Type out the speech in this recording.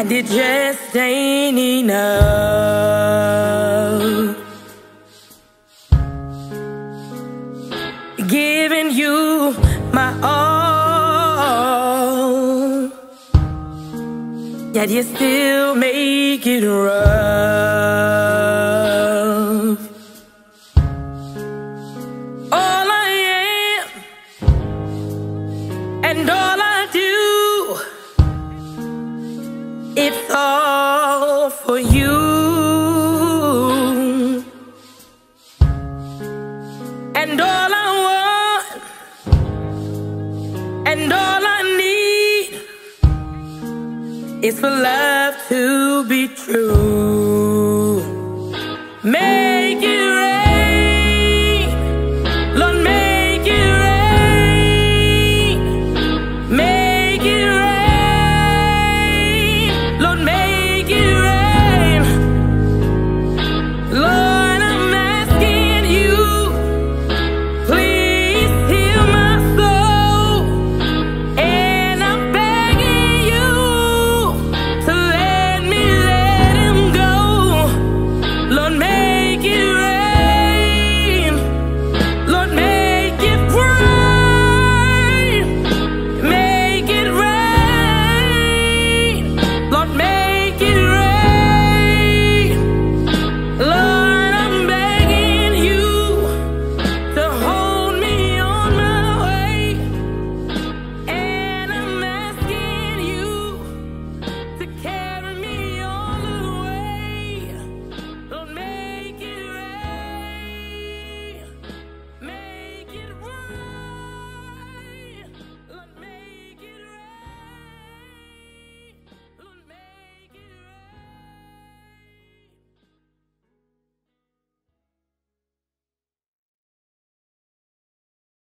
and it just ain't enough. Giving you my all, yet you still make it rough. All I am and all I do, it's all for you. And all I want and all I need is for love to be true.